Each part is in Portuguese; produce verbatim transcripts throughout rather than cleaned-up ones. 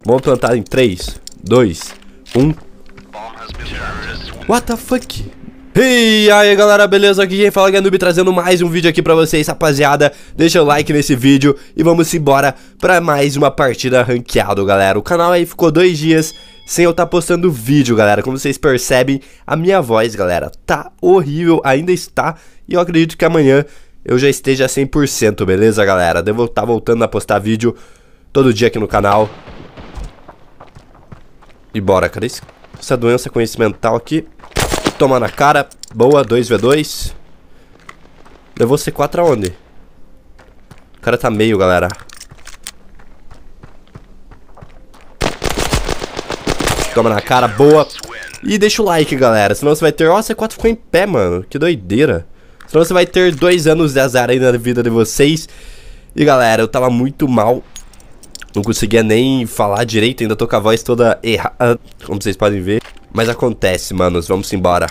Vamos plantar em três, dois, um. What the fuck? E aí galera, beleza? Aqui quem fala é Noob, trazendo mais um vídeo aqui pra vocês, rapaziada. Deixa o like nesse vídeo e vamos embora pra mais uma partida ranqueado, galera. O canal aí ficou dois dias sem eu estar tá postando vídeo, galera. Como vocês percebem, a minha voz, galera, tá horrível, ainda está. E eu acredito que amanhã eu já esteja cem por cento, beleza, galera? Devo estar tá voltando a postar vídeo todo dia aqui no canal. E bora, cadê esse, essa doença conhecimental aqui? Toma na cara, boa, dois v dois. Levou C quatro aonde? O cara tá meio, galera. Toma na cara, boa. E deixa o like, galera, senão você vai ter... Ó, C quatro ficou em pé, mano, que doideira. Senão você vai ter dois anos de azar aí na vida de vocês. E galera, eu tava muito mal. Não conseguia nem falar direito, ainda tô com a voz toda errada, como vocês podem ver. Mas acontece, manos, vamos embora.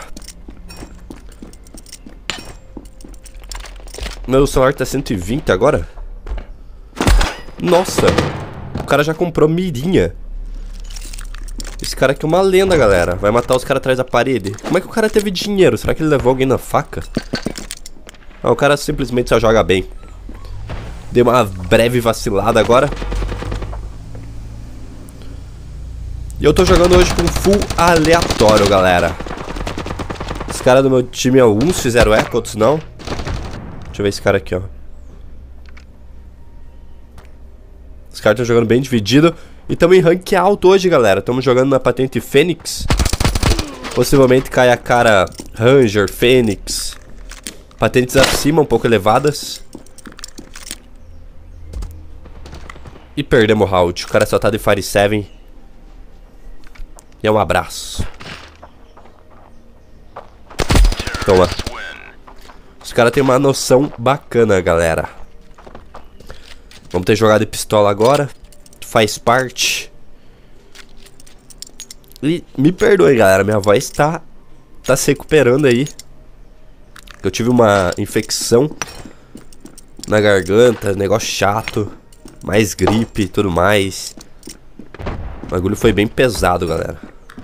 Meu celular tá cento e vinte agora? Nossa, o cara já comprou mirinha. Esse cara aqui é uma lenda, galera. Vai matar os caras atrás da parede. Como é que o cara teve dinheiro? Será que ele levou alguém na faca? Ah, o cara simplesmente só joga bem. Deu uma breve vacilada agora. E eu tô jogando hoje com full aleatório, galera. Os caras do meu time, alguns fizeram eco, outros não. Deixa eu ver esse cara aqui, ó. Os caras estão jogando bem dividido. E estamos em rank alto hoje, galera. Estamos jogando na patente Fênix. Possivelmente cai a cara Ranger, Fênix. Patentes acima, um pouco elevadas. E perdemos o round. O cara só tá de Fire sete. E é um abraço. Toma. Os caras têm uma noção bacana, galera. Vamos ter jogado de pistola agora. Faz parte. E me perdoe, galera. Minha voz tá, tá se recuperando aí. Eu tive uma infecção na garganta. Negócio chato. Mais gripe e tudo mais. O bagulho foi bem pesado, galera.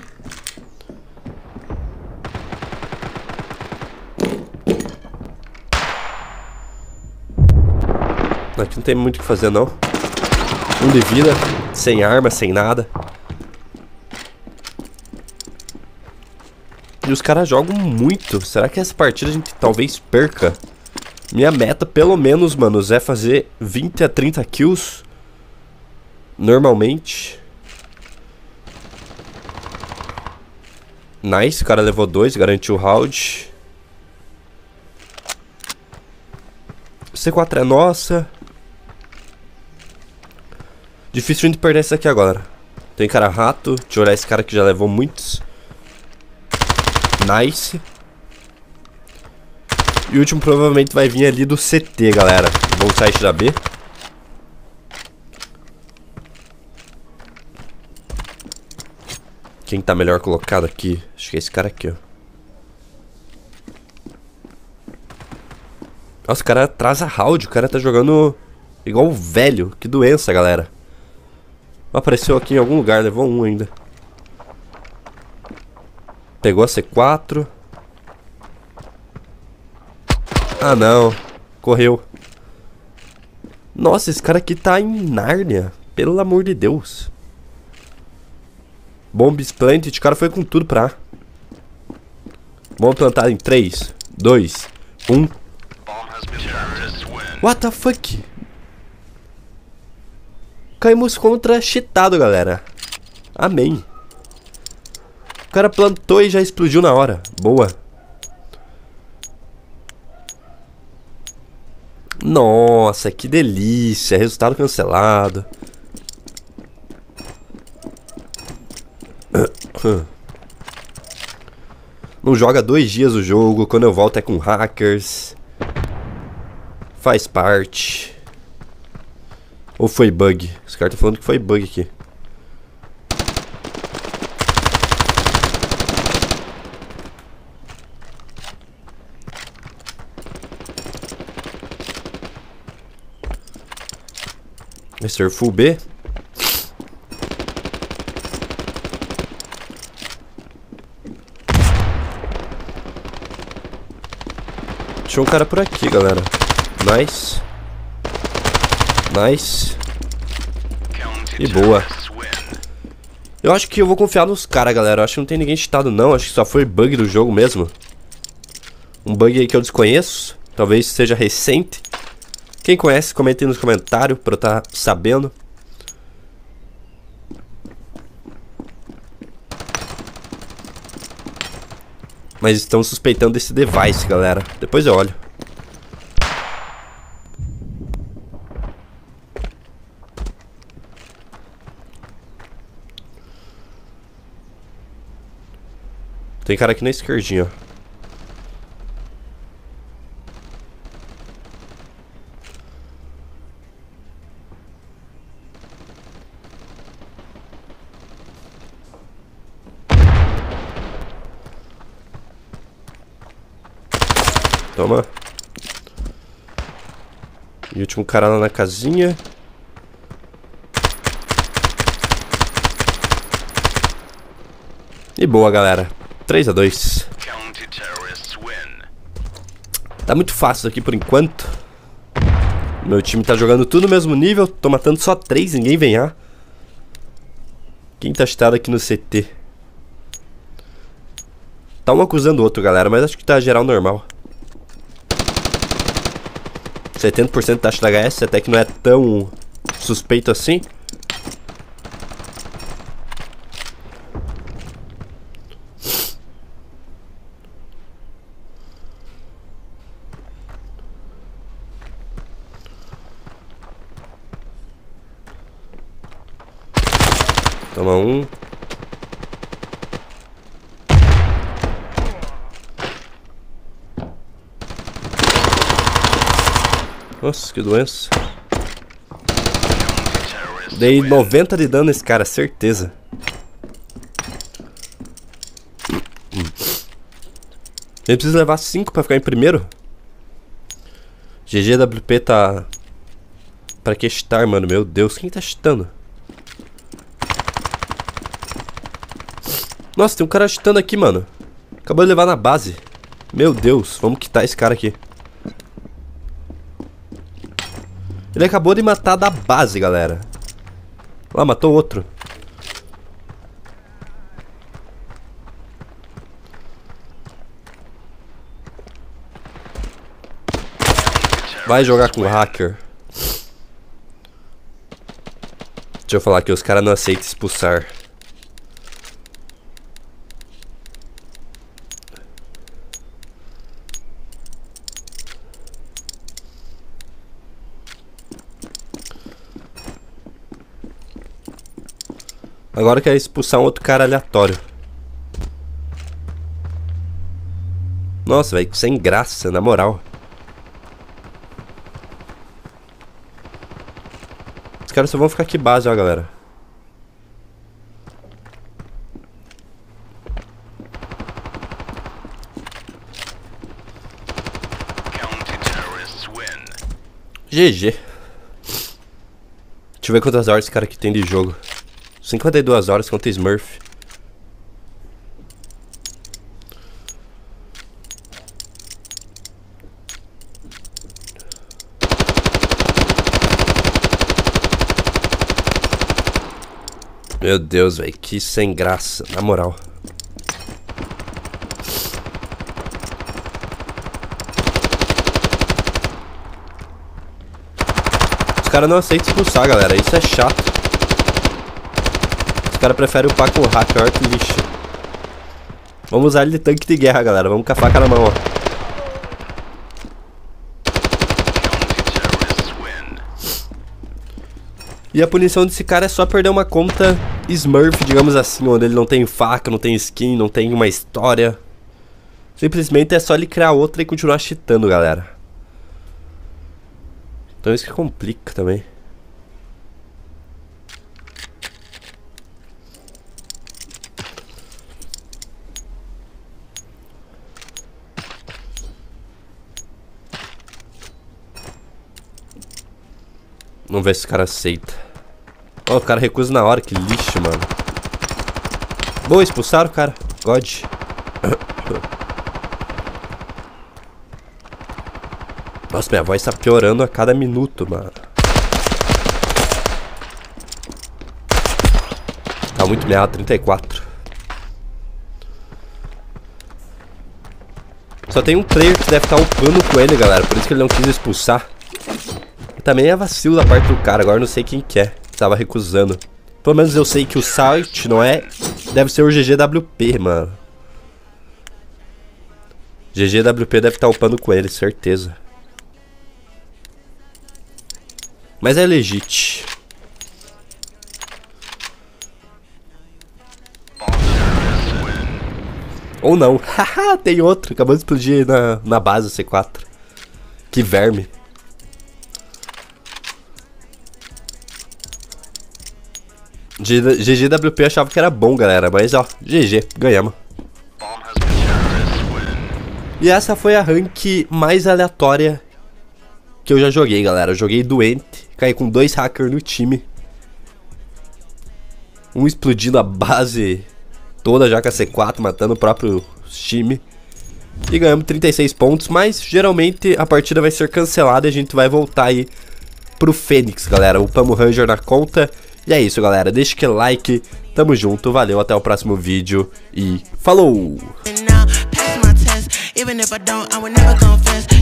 Aqui não tem muito o que fazer, não. Um de vida, sem arma, sem nada. E os caras jogam muito. Será que essa partida a gente talvez perca? Minha meta, pelo menos, manos, é fazer vinte a trinta kills. Normalmente. Nice, o cara levou dois, garantiu o round. C quatro é nossa. Difícil de perder esse aqui agora. Tem cara rato. Deixa eu olhar esse cara que já levou muitos. Nice. E o último provavelmente vai vir ali do C T, galera. Bom site da B. Quem tá melhor colocado aqui? Acho que é esse cara aqui, ó. Nossa, o cara atrasa round. O cara tá jogando igual o velho. Que doença, galera. Apareceu aqui em algum lugar. Levou um ainda. Pegou a C quatro. Ah, não. Correu. Nossa, esse cara aqui tá em Nárnia. Pelo amor de Deus. Bomb Splendid. O cara foi com tudo pra... Vamos plantar em três, dois, um. What the fuck? Caímos contra cheatado, galera. Amém. O cara plantou e já explodiu na hora. Boa. Nossa, que delícia. Resultado cancelado. Não joga dois dias o jogo. Quando eu volto é com hackers. Faz parte. Ou foi bug? Os caras estão falando que foi bug aqui. mister Full B. Achou um cara por aqui, galera. Nice. Nice. E boa. Eu acho que eu vou confiar nos caras, galera. Eu acho que não tem ninguém cheatado, não. Acho que só foi bug do jogo mesmo. Um bug aí que eu desconheço. Talvez seja recente. Quem conhece, comenta aí nos comentários pra eu estar sabendo. Mas estão suspeitando desse device, galera. Depois eu olho. Tem cara aqui na esquerdinha, ó. Toma. E o último cara lá na casinha. E boa, galera. três a dois. Tá muito fácil aqui por enquanto. Meu time tá jogando tudo no mesmo nível. Tô matando só três, ninguém vem A. Quem tá cheatado aqui no C T? Tá um acusando o outro, galera, mas acho que tá geral normal. setenta por cento taxa da H S, até que não é tão suspeito assim. Toma um. Nossa, que doença. Dei noventa de dano nesse cara, certeza. Ele precisa levar cinco pra ficar em primeiro. G G W P tá... Pra que cheatar, mano? Meu Deus, quem tá cheatando? Nossa, tem um cara cheatando aqui, mano. Acabou de levar na base. Meu Deus, vamos quitar esse cara aqui. Ele acabou de matar da base, galera. Lá, matou outro. Vai jogar com o hacker. Deixa eu falar que os caras não aceitam expulsar. Agora quer expulsar um outro cara aleatório. Nossa, velho, sem graça, na moral. Os caras só vão ficar aqui base, ó, galera. G G. Deixa eu ver quantas horas esse cara aqui tem de jogo. cinquenta e duas horas contra Smurf. Meu Deus, velho, que sem graça, na moral. Os caras não aceitam expulsar, galera, isso é chato. Os caras preferem upar com o hacker, olha que lixo. Vamos usar ele de tanque de guerra, galera, vamos com a faca na mão, ó. E a punição desse cara é só perder uma conta Smurf, digamos assim, onde ele não tem faca, não tem skin, não tem uma história. Simplesmente é só ele criar outra e continuar cheatando, galera. Então isso que complica também. Vamos ver se o cara aceita. Ó, oh, o cara recusa na hora, que lixo, mano. Boa, expulsaram o cara. God. Nossa, minha voz tá piorando a cada minuto, mano. Tá muito merda, trinta e quatro. Só tem um player que deve estar upando com ele, galera. Por isso que ele não quis expulsar. E também é vacilo da parte do cara. Agora eu não sei quem que é. Que tava recusando. Pelo menos eu sei que o site não é... Deve ser o G G W P, mano. G G W P deve estar upando com ele, certeza. Mas é legit. Ou não. Haha, tem outro. Acabou de explodir na, na base C quatro. Que verme. G G W P achava que era bom, galera. Mas ó, G G, ganhamos. E essa foi a rank mais aleatória que eu já joguei, galera. Eu joguei doente. Caí com dois hackers no time. Um explodindo a base toda já com a C quatro, matando o próprio time. E ganhamos trinta e seis pontos, mas geralmente a partida vai ser cancelada e a gente vai voltar aí pro Fênix, galera. Upamos o Ranger na conta. E é isso, galera. Deixa aquele like. Tamo junto, valeu, até o próximo vídeo e falou!